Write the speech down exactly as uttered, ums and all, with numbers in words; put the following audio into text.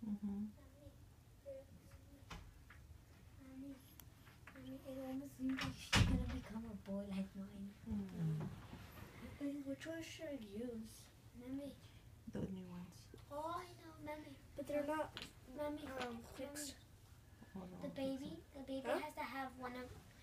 Mm-hmm. Mommy, mommy, it almost seems like she's gonna become a boy like mine. Mm-hmm. And which one should I use? Mommy. The new ones. Oh, I know, mommy. But they're not Mommy, um, mommy. fixed. Oh, no, The I think so. baby, the baby Huh? has to have one of